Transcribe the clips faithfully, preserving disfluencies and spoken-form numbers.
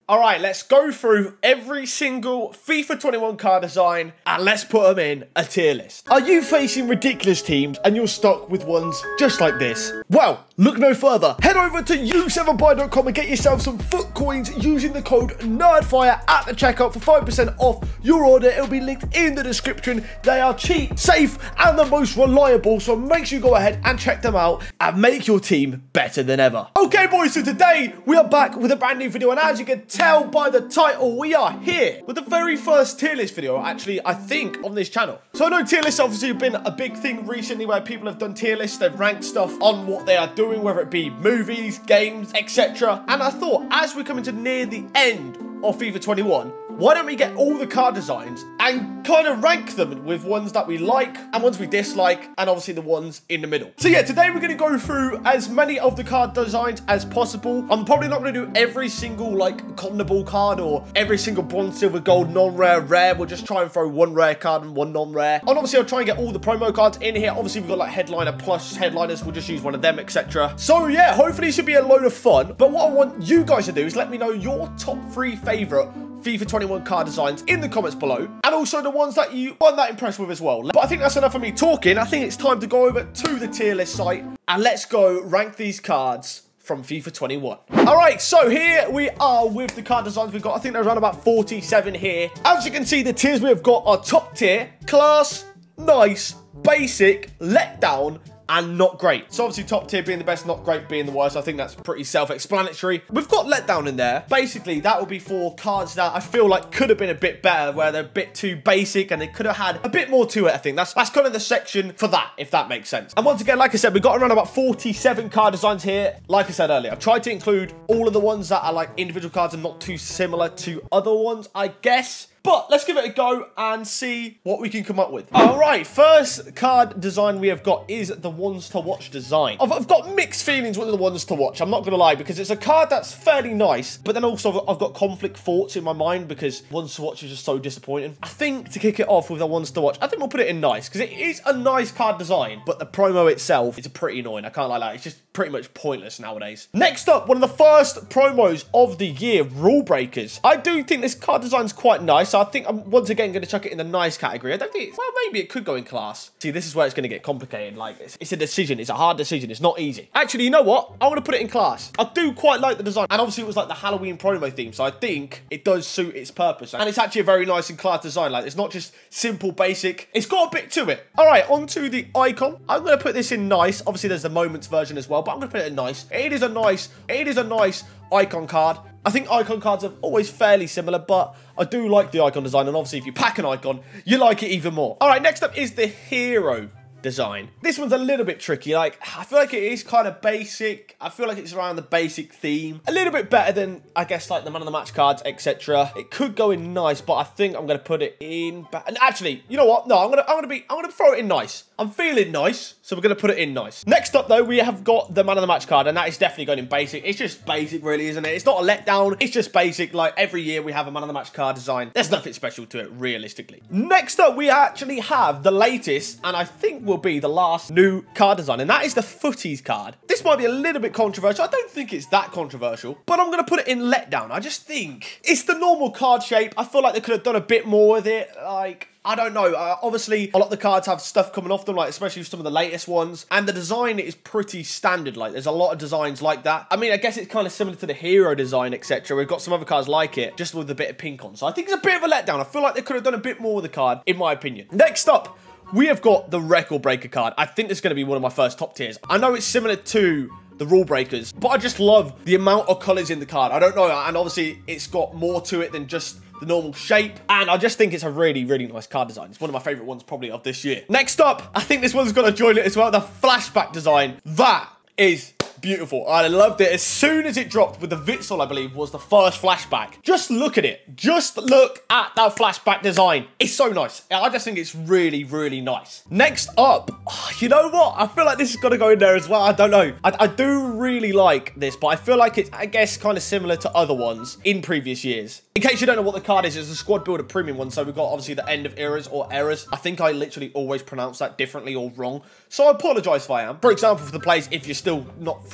All right, let's go through every single FIFA twenty-one card design and let's put them in a tier list. Are you facing ridiculous teams and you're stuck with ones just like this? Well, look no further. Head over to U seven buy dot com and get yourself some foot coins using the code NERDFIRE at the checkout for five percent off your order. It'll be linked in the description. They are cheap, safe, and the most reliable, so make sure you go ahead and check them out and make your team better than ever. Okay, boys, so today we are back with a brand new video, and as you can tell by the title, we are here with the very first tier list video, actually, I think, on this channel. So I know tier lists obviously have been a big thing recently where people have done tier lists, they've ranked stuff on what they are doing, whether it be movies, games, et cetera. And I thought, as we're coming to near the end of FIFA twenty-one, why don't we get all the card designs and kind of rank them with ones that we like and ones we dislike, and obviously the ones in the middle. So yeah, today we're going to go through as many of the card designs as possible. I'm probably not going to do every single like condable card or every single bronze, silver, gold, non-rare, rare. We'll just try and throw one rare card and one non-rare. And obviously I'll try and get all the promo cards in here. Obviously we've got like headliner plus headliners. We'll just use one of them, et cetera. So yeah, hopefully it should be a load of fun. But what I want you guys to do is let me know your top three favorite FIFA twenty-one card designs in the comments below, and also the ones that you aren't that impressed with as well. But I think that's enough of me talking. I think it's time to go over to the tier list site and let's go rank these cards from FIFA twenty-one. All right, so here we are with the card designs we've got. I think there's around about forty-seven here. As you can see, the tiers we've got are top tier, class, nice, basic, letdown, and not great. So obviously top tier being the best, not great being the worst. I think that's pretty self-explanatory. We've got letdown in there. Basically, that will be for cards that I feel like could have been a bit better, where they're a bit too basic and they could have had a bit more to it. I think that's that's kind of the section for that, if that makes sense. And once again, like I said, we've got around about forty-seven card designs here. Like I said earlier, I've tried to include all of the ones that are like individual cards and not too similar to other ones, I guess. But let's give it a go and see what we can come up with. All right, first card design we have got is the ones to watch design. I've, I've got mixed feelings with the ones to watch, I'm not going to lie, because it's a card that's fairly nice, but then also I've got conflict thoughts in my mind because ones to watch is just so disappointing. I think to kick it off with the ones to watch, I think we'll put it in nice, because it is a nice card design, but the promo itself is pretty annoying. I can't lie, like, it's just pretty much pointless nowadays. Next up, one of the first promos of the year, Rule Breakers. I do think this card design's quite nice. I think I'm once again going to chuck it in the nice category. I don't think it's, well, maybe it could go in class. See, this is where it's going to get complicated. Like, it's, it's a decision. It's a hard decision. It's not easy. Actually, you know what? I want to put it in class. I do quite like the design. And obviously, it was like the Halloween promo theme. So I think it does suit its purpose. And it's actually a very nice and class design. Like, it's not just simple, basic. It's got a bit to it. All right, on to the icon. I'm going to put this in nice. Obviously, there's the moments version as well. But I'm going to put it in nice. It is a nice, it is a nice icon card. I think icon cards are always fairly similar, but I do like the icon design, and obviously if you pack an icon, you like it even more. All right, next up is the hero design. This one's a little bit tricky. Like, I feel like it is kind of basic. I feel like it's around the basic theme. A little bit better than, I guess, like the man of the match cards, et cetera. It could go in nice, but I think I'm gonna put it in. And actually, you know what? No, I'm gonna, I'm gonna be, I'm gonna throw it in nice. I'm feeling nice, so we're gonna put it in nice. Next up, though, we have got the man of the match card, and that is definitely going in basic. It's just basic, really, isn't it? It's not a letdown. It's just basic. Like every year, we have a man of the match card design. There's nothing special to it, realistically. Next up, we actually have the latest, and I think will be the last new card design, and that is the Footies card. This might be a little bit controversial. I don't think it's that controversial, but I'm going to put it in letdown. I just think it's the normal card shape. I feel like they could have done a bit more with it. Like, I don't know. Uh, obviously, a lot of the cards have stuff coming off them, like especially some of the latest ones. And the design is pretty standard. Like, there's a lot of designs like that. I mean, I guess it's kind of similar to the hero design, et cetera. We've got some other cards like it, just with a bit of pink on. So I think it's a bit of a letdown. I feel like they could have done a bit more with the card, in my opinion. Next up, we have got the Record Breaker card. I think this is going to be one of my first top tiers. I know it's similar to the Rule Breakers, but I just love the amount of colours in the card. I don't know, and obviously it's got more to it than just the normal shape, and I just think it's a really, really nice card design. It's one of my favourite ones probably of this year. Next up, I think this one's going to join it as well, the flashback design. That is beautiful. I loved it. As soon as it dropped with the Witsel, I believe, was the first flashback. Just look at it. Just look at that flashback design. It's so nice. I just think it's really, really nice. Next up, oh, you know what? I feel like this has got to go in there as well. I don't know. I, I do really like this, but I feel like it's, I guess, kind of similar to other ones in previous years. In case you don't know what the card is, it's a Squad Builder Premium one. So we've got, obviously, the End of Eras or Errors. I think I literally always pronounce that differently or wrong. So I apologise if I am. For example, for the players, if you're still not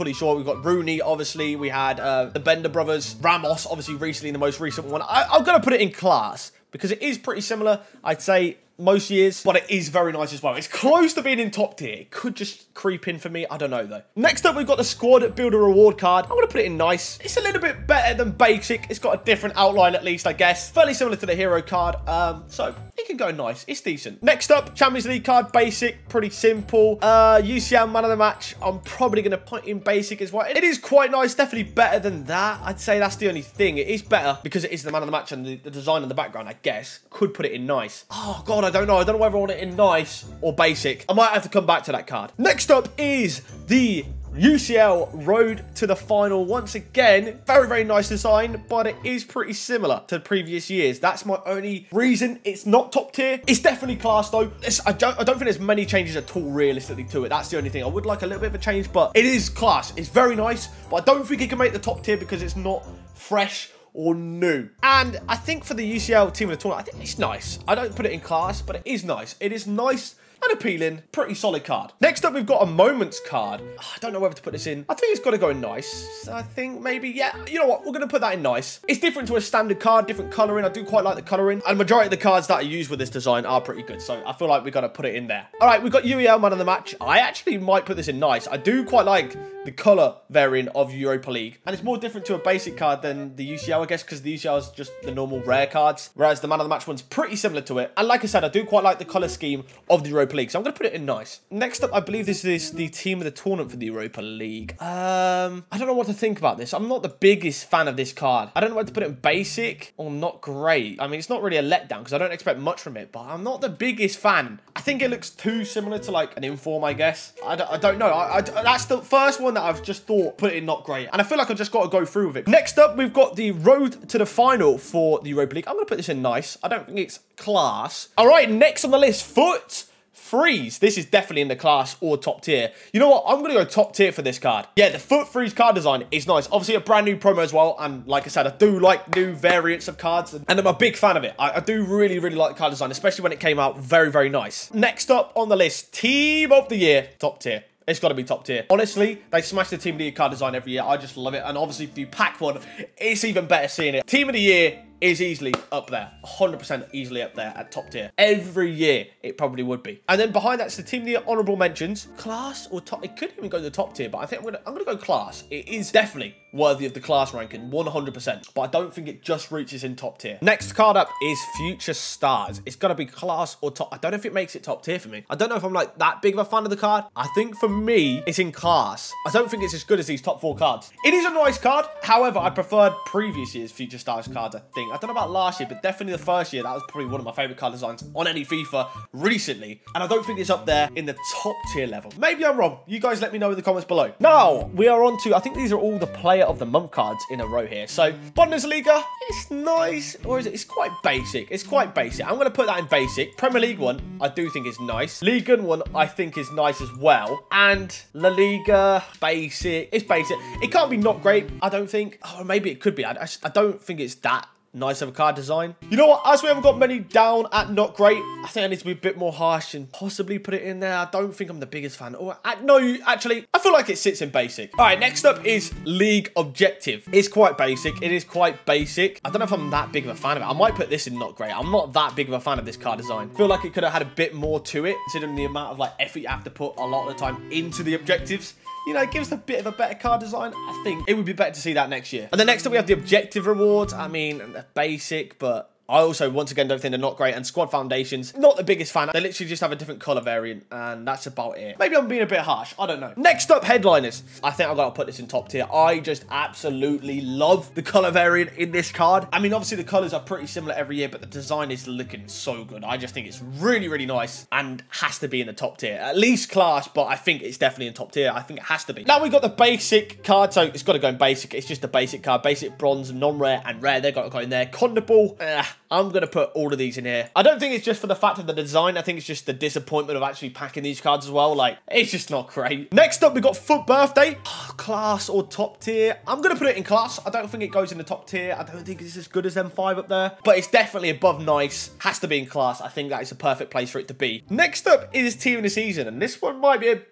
fully sure. We've got Rooney, obviously. We had uh, the Bender brothers. Ramos, obviously, recently in the most recent one. I, I'm going to put it in class because it is pretty similar, I'd say, most years, but it is very nice as well. It's close to being in top tier. It could just creep in for me. I don't know, though. Next up, we've got the Squad Builder Reward card. I'm going to put it in nice. It's a little bit better than basic. It's got a different outline, at least, I guess. Fairly similar to the hero card. Um, so it can go nice. It's decent. Next up, Champions League card. Basic. Pretty simple. Uh, U C L Man of the Match. I'm probably going to put in basic as well. It is quite nice. Definitely better than that. I'd say that's the only thing. It is better because it is the Man of the Match and the, the design in the background, I guess. Could put it in nice. Oh, God, I don't know. I don't know whether I want it in nice or basic. I might have to come back to that card. Next up is the U C L Road to the Final. Once again, very, very nice design, but it is pretty similar to previous years. That's my only reason it's not top tier. It's definitely class, though. It's, I, don't, I don't think there's many changes at all, realistically, to it. That's the only thing. I would like a little bit of a change, but it is class. It's very nice, but I don't think it can make the top tier because it's not fresh or new. And I think for the U C L team of the tournament, I think it's nice. I don't put it in class, but it is nice. It is nice and appealing. Pretty solid card. Next up, we've got a Moments card. I don't know whether to put this in. I think it's got to go in nice. I think maybe, yeah. You know what? We're going to put that in nice. It's different to a standard card, different colouring. I do quite like the colouring. And majority of the cards that I use with this design are pretty good. So I feel like we've got to put it in there. All right, we've got U E L Man of the Match. I actually might put this in nice. I do quite like the colour variant of Europa League. And it's more different to a basic card than the U C L, I guess, because the U C L is just the normal rare cards. Whereas the Man of the Match one's pretty similar to it. And like I said, I do quite like the colour scheme of the Europa League. So I'm going to put it in nice. Next up, I believe this is the team of the tournament for the Europa League. Um, I don't know what to think about this. I'm not the biggest fan of this card. I don't know whether to put it in basic or not great. I mean, it's not really a letdown because I don't expect much from it, but I'm not the biggest fan. I think it looks too similar to like an Inform, I guess. I don't, I don't know. I, I, that's the first one that I've just thought put it in not great. And I feel like I've just got to go through with it. Next up, we've got the Road to the Final for the Europa League. I'm going to put this in nice. I don't think it's class. All right, next on the list, Foot Freeze. This is definitely in the class or top tier. You know what? I'm going to go top tier for this card. Yeah, the Foot Freeze card design is nice. Obviously, a brand new promo as well. And like I said, I do like new variants of cards. And I'm a big fan of it. I, I do really, really like the card design, especially when it came out. Very, very nice. Next up on the list, Team of the Year, top tier. It's got to be top tier. Honestly, they smash the Team of the Year card design every year. I just love it. And obviously, if you pack one, it's even better seeing it. Team of the Year is easily up there. one hundred percent easily up there at top tier. Every year, it probably would be. And then behind that's the Team of the Year honorable mentions. Class or top? It could even go to the top tier, but I think I'm going to I'm gonna go class. It is definitely worthy of the class ranking, one hundred percent. But I don't think it just reaches in top tier. Next card up is Future Stars. It's got to be class or top. I don't know if it makes it top tier for me. I don't know if I'm like that big of a fan of the card. I think for me, it's in class. I don't think it's as good as these top four cards. It is a nice card. However, I preferred previous year's Future Stars cards, I think. I don't know about last year, but definitely the first year, that was probably one of my favourite card designs on any FIFA recently. And I don't think it's up there in the top tier level. Maybe I'm wrong. You guys let me know in the comments below. Now, we are on to, I think these are all the Player of the Month cards in a row here. So, Bundesliga, it's nice. Or is it? It's quite basic. It's quite basic. I'm going to put that in basic. Premier League one, I do think is nice. Liga one, I think is nice as well. And La Liga, basic. It's basic. It can't be not great, I don't think. Oh, maybe it could be. I, I, I don't think it's that nice of a card design. You know what? As we haven't got many down at not great, I think I need to be a bit more harsh and possibly put it in there. I don't think I'm the biggest fan. Or uh, no, actually, I feel like it sits in basic. All right, next up is League Objective. It's quite basic. It is quite basic. I don't know if I'm that big of a fan of it. I might put this in not great. I'm not that big of a fan of this card design. I feel like it could have had a bit more to it, considering the amount of like effort you have to put a lot of the time into the objectives. You know, it gives a bit of a better card design. I think it would be better to see that next year. And then next up, we have the objective rewards. I mean, they're basic, but I also, once again, don't think they're not great. And Squad Foundations, not the biggest fan. They literally just have a different colour variant, and that's about it. Maybe I'm being a bit harsh. I don't know. Next up, Headliners. I think I've got to put this in top tier. I just absolutely love the colour variant in this card. I mean, obviously, the colours are pretty similar every year, but the design is looking so good. I just think it's really, really nice and has to be in the top tier. At least class, but I think it's definitely in top tier. I think it has to be. Now, we've got the basic card, so it's got to go in basic. It's just a basic card. Basic, bronze, non-rare, and rare. They've got to go in there. Condable. Uh, I'm going to put all of these in here. I don't think it's just for the fact of the design. I think it's just the disappointment of actually packing these cards as well. Like, it's just not great. Next up, we've got Foot Birthday. Oh, class or top tier. I'm going to put it in class. I don't think it goes in the top tier. I don't think it's as good as them five up there. But it's definitely above nice. Has to be in class. I think that is a perfect place for it to be. Next up is Team of the Season. And this one might be a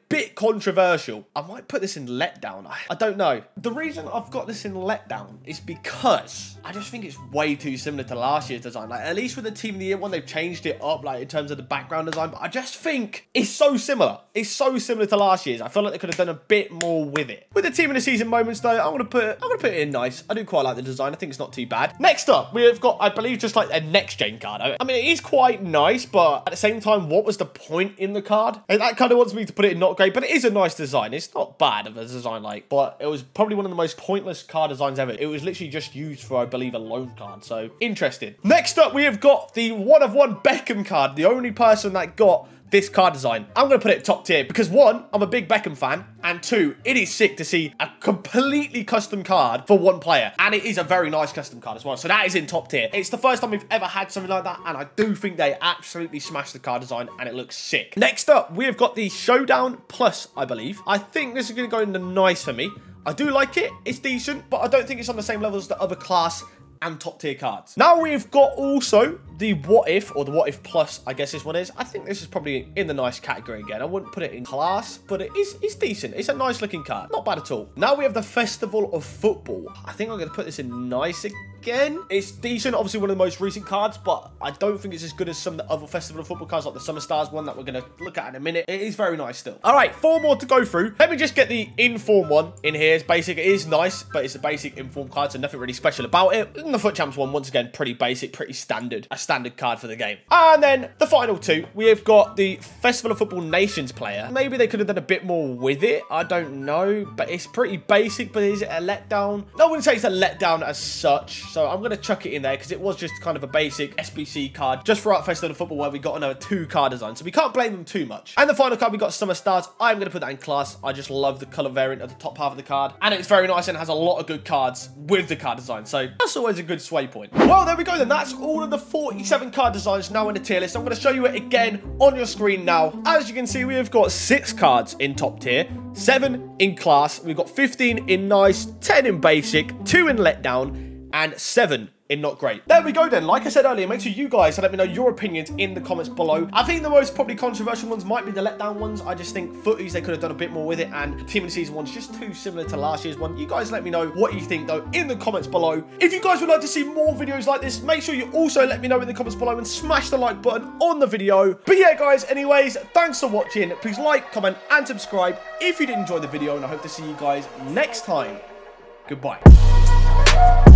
bit controversial. I might put this in letdown. I, I don't know. The reason I've got this in letdown is because I just think it's way too similar to last year's design. Like, at least with the Team of the Year one, they've changed it up, like, in terms of the background design. But I just think it's so similar. It's so similar to last year's. I feel like they could have done a bit more with it. With the Team of the Season moments, though, I'm gonna put I'm gonna put it in nice. I do quite like the design. I think it's not too bad. Next up, we've got, I believe, just like a next-gen card. I mean, it is quite nice, but at the same time, what was the point in the card? And that kind of wants me to put it in not great, but it is a nice design. It's not bad of a design, like, but it was probably one of the most pointless card designs ever. It was literally just used for, I believe, a loan card. So, interesting. Next up, we have got the one of one Beckham card. The only person that got this card design. I'm going to put it top tier because, one, I'm a big Beckham fan, and two, it is sick to see a completely custom card for one player, and it is a very nice custom card as well, so that is in top tier. It's the first time we've ever had something like that, and I do think they absolutely smashed the card design, and it looks sick. Next up, we have got the Showdown Plus, I believe. I think this is going to go in the nice for me. I do like it. It's decent, but I don't think it's on the same level as the other class and top tier cards. Now we've got also the What If, or the What If Plus, I guess this one is. I think this is probably in the nice category again. I wouldn't put it in class, but it is it's decent. It's a nice looking card. Not bad at all. Now we have the Festival of Football. I think I'm going to put this in nice again. It's decent. Obviously one of the most recent cards, but I don't think it's as good as some of the other Festival of Football cards, like the Summer Stars one that we're going to look at in a minute. It is very nice still. All right, four more to go through. Let me just get the Inform one in here. It's basic. It is nice, but it's a basic Inform card, so nothing really special about it. And the Foot Champs one, once again, pretty basic, pretty standard. A standard card for the game. And then the final two, we have got the Festival of Football Nations player. Maybe they could have done a bit more with it. I don't know, but it's pretty basic. But is it a letdown? I wouldn't say it's a letdown as such, so I'm going to chuck it in there because it was just kind of a basic S B C card just for our Festival of Football where we got another two card design, so we can't blame them too much. And the final card, we got Summer Stars. I'm going to put that in class. I just love the color variant of the top half of the card, and it's very nice and has a lot of good cards with the card design, so that's always a good sway point. Well, there we go then. That's all of the forty-seven card designs now in the tier list. I'm going to show you it again on your screen now. As you can see, we have got six cards in top tier, seven in class, we've got fifteen in nice, ten in basic, two in letdown, and seven in not great. There we go then. Like I said earlier, make sure you guys let me know your opinions in the comments below. I think the most probably controversial ones might be the letdown ones. I just think footies, they could have done a bit more with it, and the Team of the Season one's just too similar to last year's one. You guys let me know what you think though in the comments below. If you guys would like to see more videos like this, make sure you also let me know in the comments below and smash the like button on the video. But yeah guys, anyways, thanks for watching. Please like, comment and subscribe if you did enjoy the video, and I hope to see you guys next time. Goodbye.